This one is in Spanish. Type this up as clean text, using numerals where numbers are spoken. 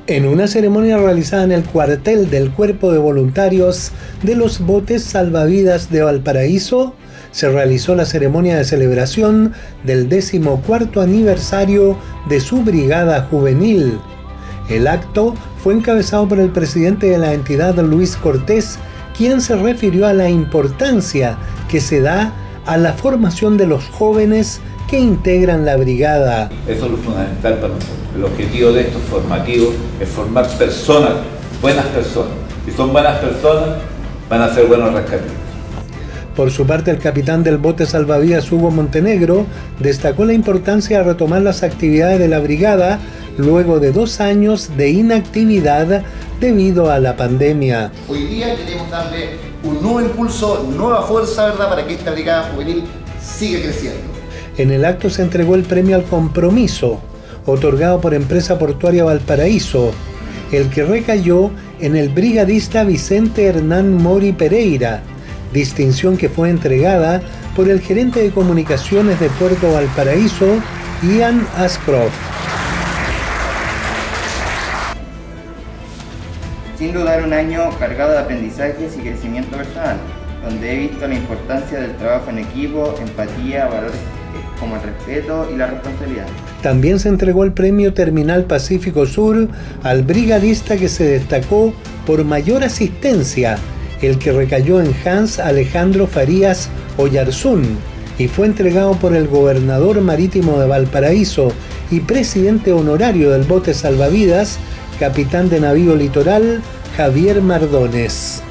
En una ceremonia realizada en el cuartel del Cuerpo de Voluntarios de los Botes Salvavidas de Valparaíso, se realizó la ceremonia de celebración del 14º aniversario de su brigada juvenil. El acto fue encabezado por el presidente de la entidad, Luis Cortés, quien se refirió a la importancia que se da a la formación de los jóvenes que integran la brigada. Eso es lo fundamental para nosotros. El objetivo de estos formativos es formar personas, buenas personas. Si son buenas personas, van a ser buenos rescatistas. Por su parte, el capitán del bote salvavidas, Hugo Montenegro, destacó la importancia de retomar las actividades de la brigada luego de 2 años de inactividad debido a la pandemia. Hoy día queremos darle un nuevo impulso, nueva fuerza, ¿verdad?, para que esta brigada juvenil siga creciendo. En el acto se entregó el premio al compromiso, otorgado por Empresa Portuaria Valparaíso, el que recayó en el brigadista Vicente Hernán Mori Pereira, distinción que fue entregada por el gerente de comunicaciones de Puerto Valparaíso, Ian Ashcroft. Sin dudar, un año cargado de aprendizajes y crecimiento personal, donde he visto la importancia del trabajo en equipo, empatía, valores como el respeto y la responsabilidad. También se entregó el premio Terminal Pacífico Sur al brigadista que se destacó por mayor asistencia, el que recayó en Hans Alejandro Farías Oyarzún, y fue entregado por el gobernador marítimo de Valparaíso y presidente honorario del bote salvavidas, capitán de navío litoral, Javier Mardones.